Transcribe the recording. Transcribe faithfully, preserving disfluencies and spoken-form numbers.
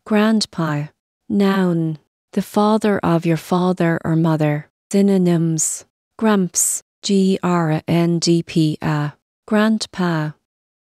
Grandpa. Noun. The father of your father or mother. Synonyms. Gramps. G R A N D P A. Grandpa.